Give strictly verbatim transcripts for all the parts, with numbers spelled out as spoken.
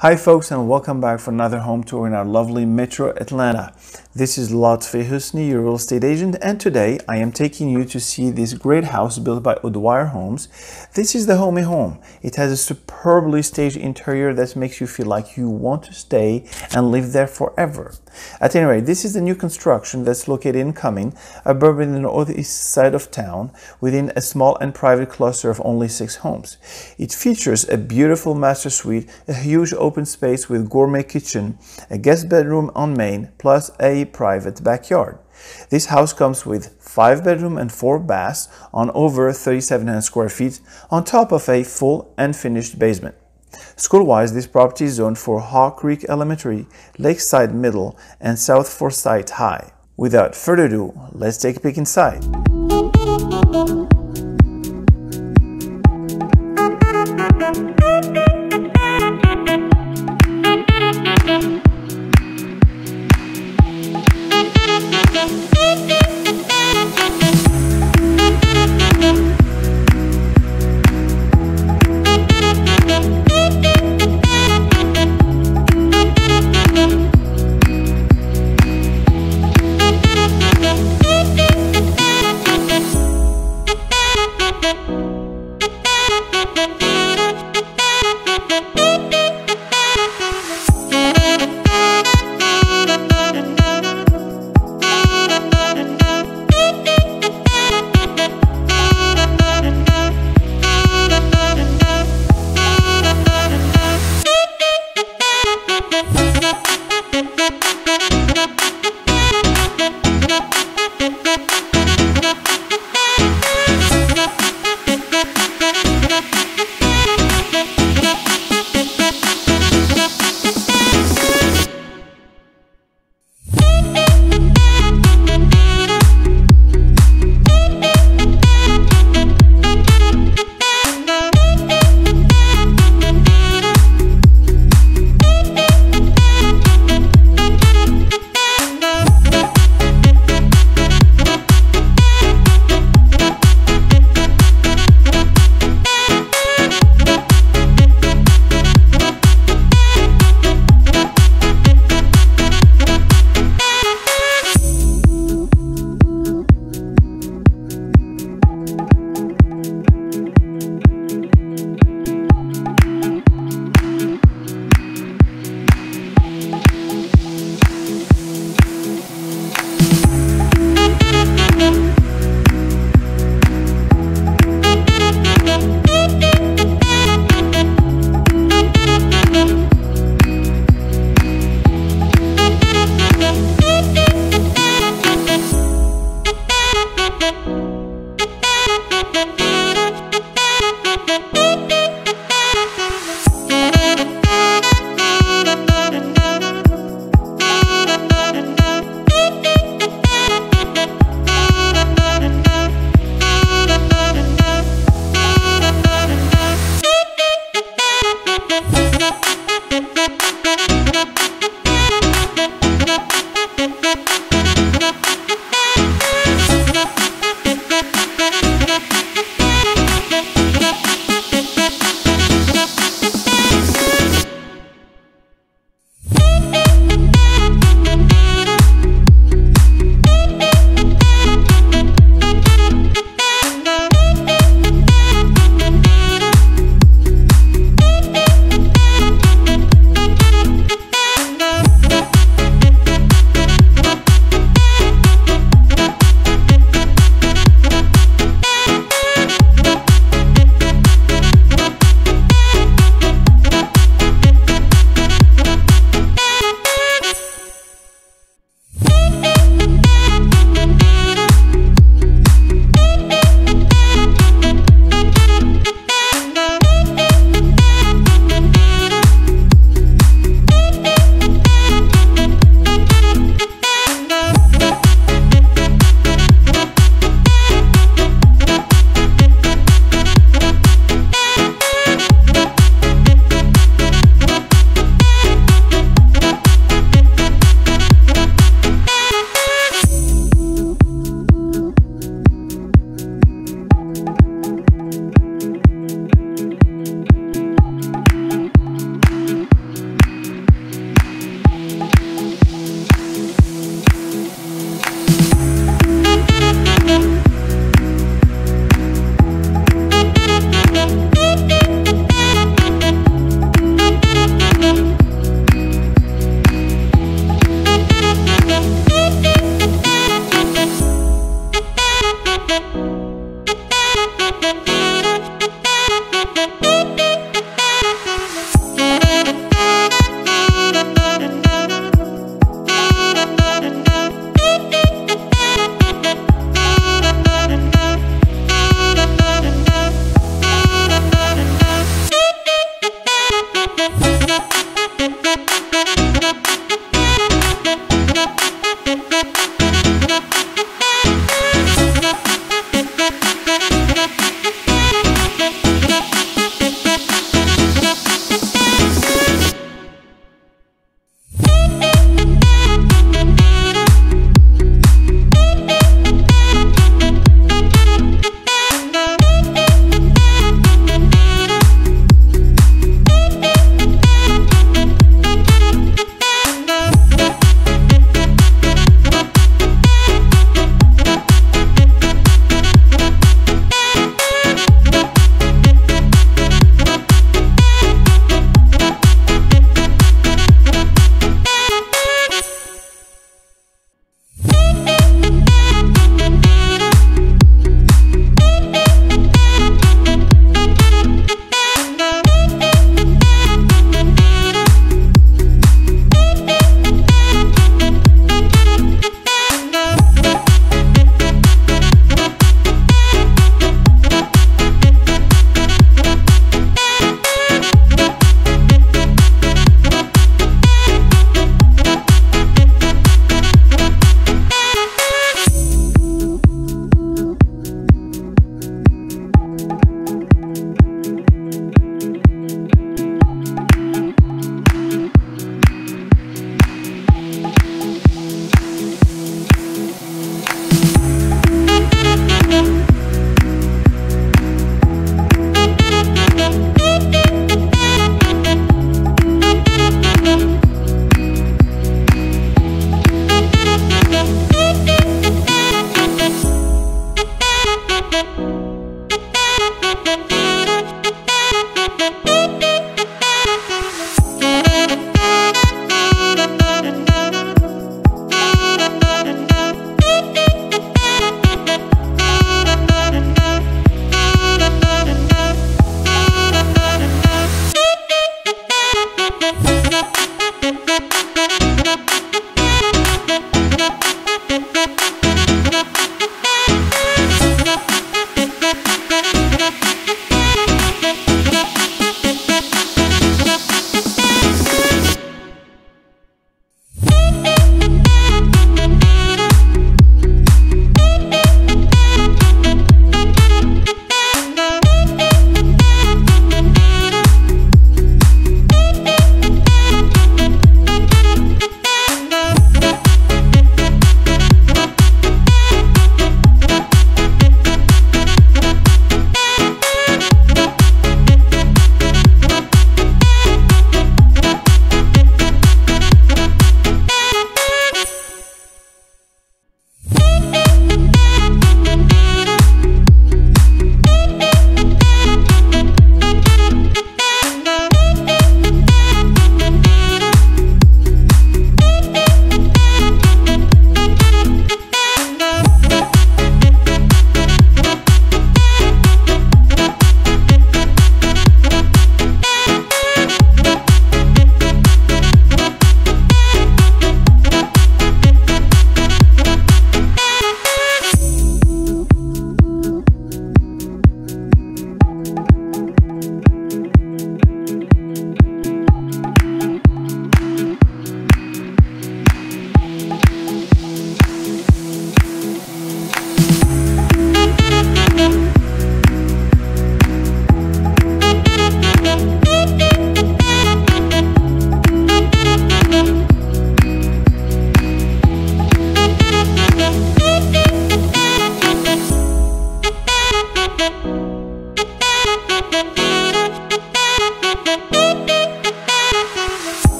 Hi folks, and welcome back for another home tour in our lovely Metro Atlanta. This is Lotfi Husni, your real estate agent, and today I am taking you to see this great house built by Udwire Homes. This is the Homey Home. It has a superbly staged interior that makes you feel like you want to stay and live there forever. At any rate, this is the new construction that's located in Cumming, a suburb in the northeast side of town, within a small and private cluster of only six homes. It features a beautiful master suite, a huge open space with gourmet kitchen, a guest bedroom on main, plus a private backyard. This house comes with five bedroom and four baths on over thirty-seven hundred square feet, on top of a full and finished basement. School-wise, this property is zoned for Hawk Creek Elementary, Lakeside Middle, and South Forsyth High. Without further ado, let's take a peek inside.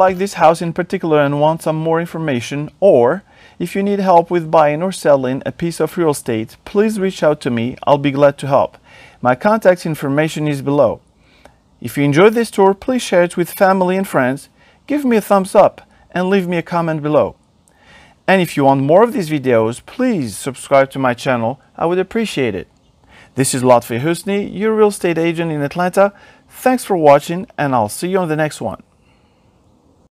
like this house in particular and want some more information, or if you need help with buying or selling a piece of real estate, please reach out to me. I'll be glad to help. My contact information is below. If you enjoyed this tour, please share it with family and friends, give me a thumbs up, and leave me a comment below. And if you want more of these videos, please subscribe to my channel. I would appreciate it. This is Lotfi Husni, your real estate agent in Atlanta. Thanks for watching, and I'll see you on the next one.